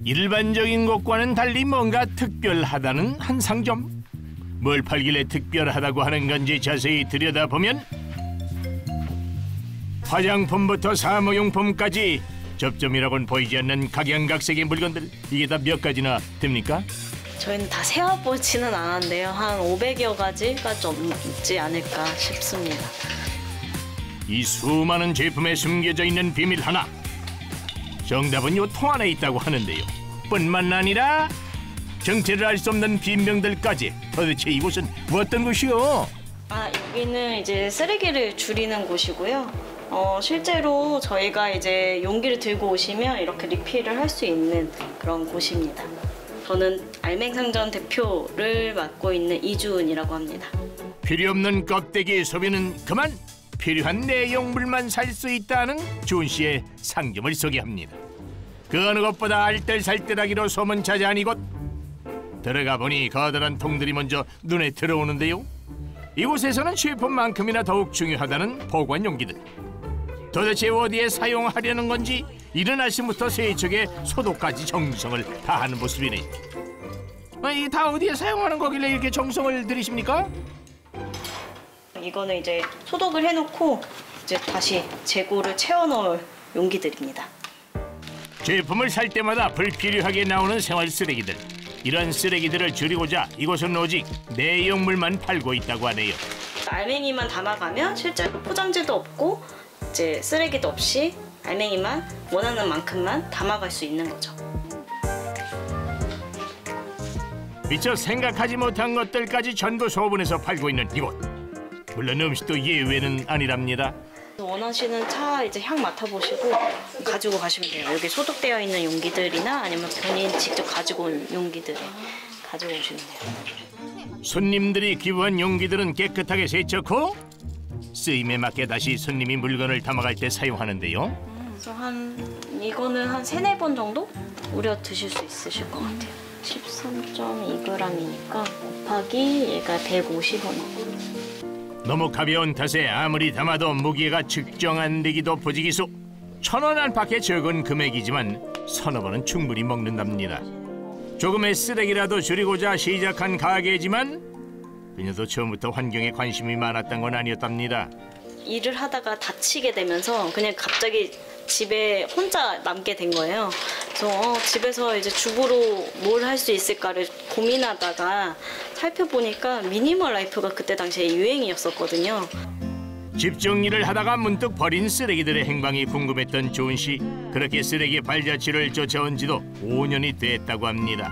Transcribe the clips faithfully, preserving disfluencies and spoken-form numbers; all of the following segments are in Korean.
일반적인 것과는 달리 뭔가 특별하다는 한 상점. 뭘 팔길래 특별하다고 하는 건지 자세히 들여다보면 화장품부터 사무용품까지 접점이라고는 보이지 않는 각양각색의 물건들. 이게 다 몇 가지나 됩니까? 저희는 다 세어보지는 않았는데요. 한 오백여 가지가 넘지 않을까 싶습니다. 이 수많은 제품에 숨겨져 있는 비밀 하나. 정답은 요 통 안에 있다고 하는데요. 뿐만 아니라 정체를 알 수 없는 비명들까지. 도대체 이곳은 어떤 곳이요? 아, 여기는 이제 쓰레기를 줄이는 곳이고요. 어, 실제로 저희가 이제 용기를 들고 오시면 이렇게 리필을 할 수 있는 그런 곳입니다. 저는 알맹상점 대표를 맡고 있는 이주은이라고 합니다. 필요 없는 껍데기 소비는 그만, 필요한 내용물만 살 수 있다는 주은 씨의 상점을 소개합니다. 그 어느 것보다 알뜰살뜰하기로 소문차지한 이곳. 들어가 보니 거대한 통들이 먼저 눈에 들어오는데요. 이곳에서는 셰프만큼이나 더욱 중요하다는 보관 용기들. 도대체 어디에 사용하려는 건지 이른 아침부터 세척에 소독까지 정성을 다하는 모습이네. 아, 이게 다 어디에 사용하는 거길래 이렇게 정성을 들이십니까? 이거는 이제 소독을 해놓고 이제 다시 재고를 채워넣을 용기들입니다. 제품을 살 때마다 불필요하게 나오는 생활 쓰레기들. 이런 쓰레기들을 줄이고자 이곳은 오직 내용물만 팔고 있다고 하네요. 알맹이만 담아가면 실제로 포장재도 없고 이제 쓰레기도 없이 알맹이만 원하는 만큼만 담아갈 수 있는 거죠. 미처 생각하지 못한 것들까지 전부 소분해서 팔고 있는 이곳. 물론 음식도 예외는 아니랍니다. 원하시는 차 이제 향 맡아보시고 가지고 가시면 돼요. 여기 소독되어 있는 용기들이나 아니면 본인 직접 가지고 온 용기들 가지고 오시면 돼요. 손님들이 기부한 용기들은 깨끗하게 세척 후 쓰임에 맞게 다시 손님이 물건을 담아갈 때 사용하는데요. 그래서 한 이거는 한 세네 번 정도 우려 드실 수 있으실 것 같아요. 십삼 점 이 그램이니까 곱하기 얘가 백오십 원. 너무 가벼운 탓에 아무리 담아도 무게가 측정 안 되기도 부지기수. 천 원 안팎의 적은 금액이지만 서너 번은 충분히 먹는답니다. 조금의 쓰레기라도 줄이고자 시작한 가게지만 그녀도 처음부터 환경에 관심이 많았던 건 아니었답니다. 일을 하다가 다치게 되면서 그냥 갑자기 집에 혼자 남게 된 거예요. 그래서 어, 집에서 이제 주부로 뭘 할 수 있을까를 고민하다가 살펴보니까 미니멀 라이프가 그때 당시에 유행이었었거든요. 집 정리를 하다가 문득 버린 쓰레기들의 행방이 궁금했던 조은 씨. 그렇게 쓰레기 발자취를 쫓아온 지도 오 년이 됐다고 합니다.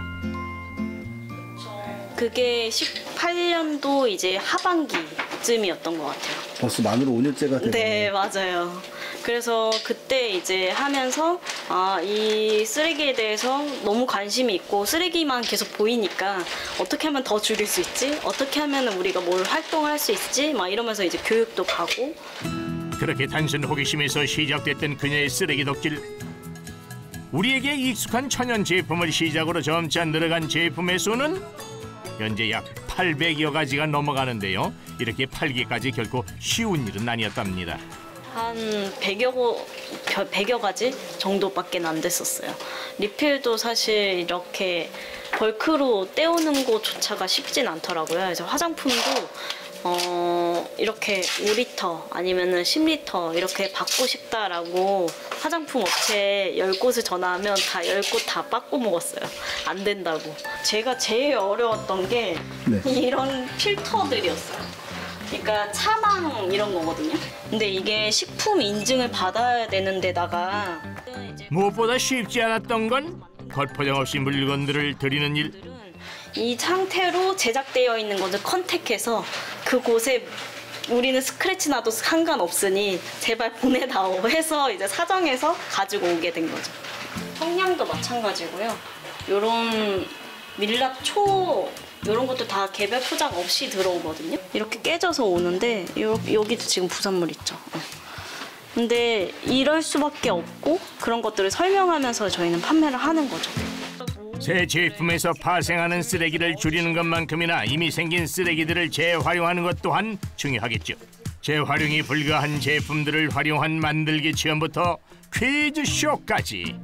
그게 십팔 년도 이제 하반기쯤이었던 것 같아요. 벌써 만으로 오 년째가 됐네요. 네, 맞아요. 그래서 그때 이제 하면서 아, 이 쓰레기에 대해서 너무 관심이 있고 쓰레기만 계속 보이니까 어떻게 하면 더 줄일 수 있지? 어떻게 하면 우리가 뭘 활동할 수 있지? 막 이러면서 이제 교육도 가고. 그렇게 단순 호기심에서 시작됐던 그녀의 쓰레기 덕질. 우리에게 익숙한 천연 제품을 시작으로 점차 늘어간 제품의 수는 현재 약 팔백여 가지가 넘어가는데요. 이렇게 팔기까지 결코 쉬운 일은 아니었답니다. 한 백여, 백여 가지 정도밖에 안 됐었어요. 리필도 사실 이렇게 벌크로 떼오는 것조차가 쉽진 않더라고요. 그래서 화장품도 어, 이렇게 오 리터 아니면은 십 리터 이렇게 받고 싶다라고 화장품 업체 열 곳을 전화하면 다 열 곳 다 빠꾸 먹었어요. 안 된다고. 제가 제일 어려웠던 게 네. 이런 필터들이었어요. 그러니까 차망 이런 거거든요. 근데 이게 식품 인증을 받아야 되는 데다가 무엇보다 쉽지 않았던 건 겉포장 없이 물건들을 드리는 일. 이 상태로 제작되어 있는 것을 컨택해서 그곳에 우리는 스크래치 나도 상관없으니 제발 보내다오 해서 이제 사정해서 가지고 오게 된 거죠. 성냥도 마찬가지고요. 요런 밀랍초 이런 것도 다 개별 포장 없이 들어오거든요. 이렇게 깨져서 오는데 요, 여기도 지금 부산물 있죠. 근데 이럴 수밖에 없고 그런 것들을 설명하면서 저희는 판매를 하는 거죠. 새 제품에서 파생하는 쓰레기를 줄이는 것만큼이나 이미 생긴 쓰레기들을 재활용하는 것 또한 중요하겠죠. 재활용이 불가한 제품들을 활용한 만들기 체험부터 퀴즈쇼까지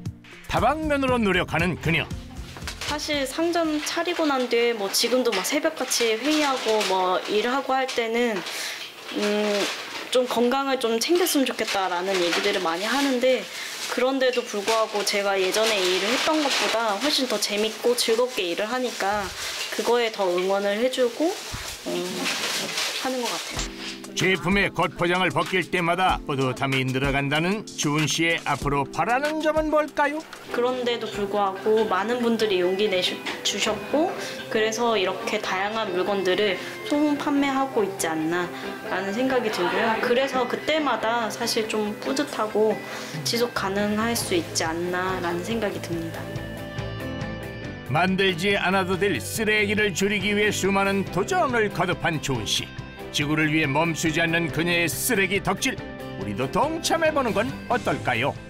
다방면으로 노력하는 그녀. 사실 상점 차리고 난 뒤에 뭐 지금도 막 새벽같이 회의하고 뭐 일하고 할 때는 음, 좀 건강을 좀 챙겼으면 좋겠다라는 얘기들을 많이 하는데, 그런데도 불구하고 제가 예전에 일을 했던 것보다 훨씬 더 재밌고 즐겁게 일을 하니까 그거에 더 응원을 해주고 음, 하는 것 같아요. 제품의 겉포장을 벗길 때마다 뿌듯함이 늘어간다는 주은 씨의 앞으로 바라는 점은 뭘까요? 그런데도 불구하고 많은 분들이 용기 내주셨고, 그래서 이렇게 다양한 물건들을 소문 판매하고 있지 않나라는 생각이 들고요. 그래서 그때마다 사실 좀 뿌듯하고 지속 가능할 수 있지 않나라는 생각이 듭니다. 만들지 않아도 될 쓰레기를 줄이기 위해 수많은 도전을 거듭한 주은 씨. 지구를 위해 멈추지 않는 그녀의 쓰레기 덕질, 우리도 동참해보는 건 어떨까요?